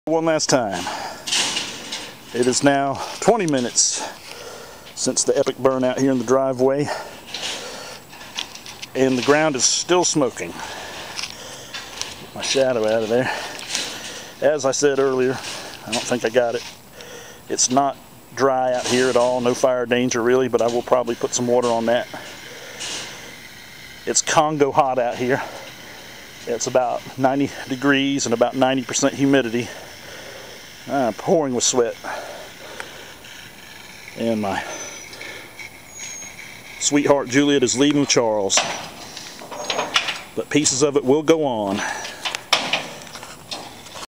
One last time. It is now 20 minutes since the epic burnout here in the driveway, and the ground is still smoking. Get my shadow out of there. As I said earlier, I don't think I got it. It's not dry out here at all, no fire danger really, but I will probably put some water on that. It's Congo hot out here. It's about 90 degrees and about 90% humidity. I'm pouring with sweat. And my sweetheart Juliette is leaving with Charles. But pieces of it will go on.